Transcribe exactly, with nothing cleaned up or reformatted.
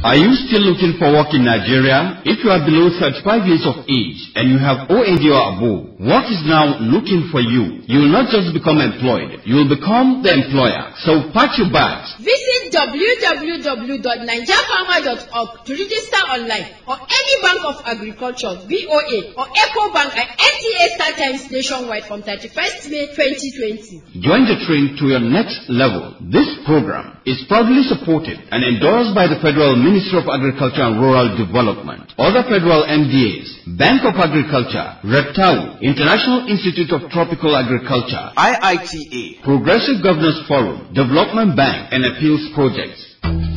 Are you still looking for work in Nigeria? If you are below thirty-five years of age and you have O A D or above, work is now looking for you. You will not just become employed, you will become the employer. So pack your bags. Visit w w w dot naija farmer dot org to register online, or any Bank of Agriculture B O A or Ecobank and N T A StarTimes nationwide from thirty-first May twenty twenty. Join the train to your next level. This program is proudly supported and endorsed by the Federal Ministry of Agriculture and Rural Development, other federal M D As, Bank of Agriculture, REPTAU, International Institute of Tropical Agriculture, I I T A, Progressive Governors Forum, Development Bank, and Appeals Projects.